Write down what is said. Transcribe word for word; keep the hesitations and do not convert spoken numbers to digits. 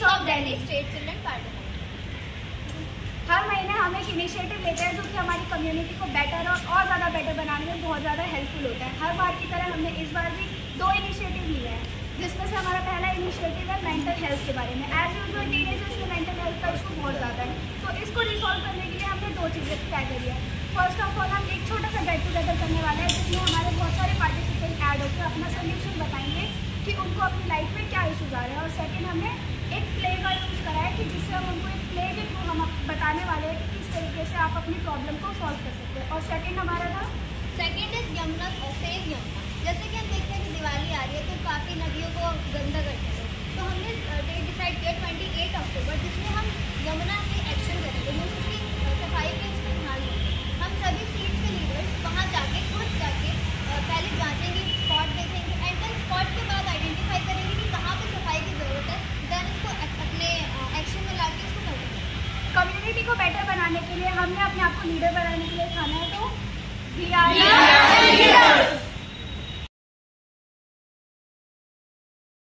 Of Delhi state children parliament. हर महीने हम एक इनिशिएटिव लेते हैं जो कि हमारी कम्युनिटी को बेटर और और ज़्यादा बेटर बनाने में बहुत ज़्यादा हेल्पफुल होता है। हर बार की तरह हमने इस बार भी दो इनिशिएटिव लिए हैं, जिसमें से हमारा पहला इनिशिएटिव है मेंटल हेल्थ के बारे में। एज यूजुअल टीनेजर्स में मेंटल हेल्थ का इशू बहुत ज़्यादा है, तो इसको रिसॉल्व करने के लिए हमने दो चीज़ें तय करी है। फर्स्ट ऑफ ऑल हम एक छोटा सा गेट टुगेदर करने वाले हैं, जिसमें हमारे बहुत सारे पार्टिसिपेंट ऐड होकर अपना सोल्यूशन बताएंगे कि उनको अपनी लाइफ में क्या इशूज़ आ रहे हैं। और सेकेंड हमने एक प्ले का यूज़ करा है कि जिससे हम उनको एक प्ले के थ्रू हम बताने वाले हैं कि किस तरीके से आप अपनी प्रॉब्लम को सॉल्व कर सकते हैं। और सेकंड हमारा था second is Yamuna save Yamuna. जैसे कि हम देखते हैं कि दिवाली आ रही है तो काफ़ी नदियों को गंदा करते हैं, तो हमने डेट डिसाइड किया ट्वेंटी एट अक्टूबर, जिसमें हम यमुना पे एक्शन करेंगे, मीन्स उसकी सफाई पे इसमें ध्यान देंगे। हम सभी सीट्स के लीडर्स वहाँ जाके खुद जाके पहले जांचेंगे, स्पॉट देखेंगे, एंड देन स्पॉट के बाद आइडेंटिफाई करेंगे कि कहाँ पे सफाई की ज़रूरत है, देन उसको अपने एक्शन में ला के उसको कर देंगे। कम्युनिटी को बेटर बनाने के लिए हमने अपने आप को लीडर बनाने के लिए ठाना है, तो वी आर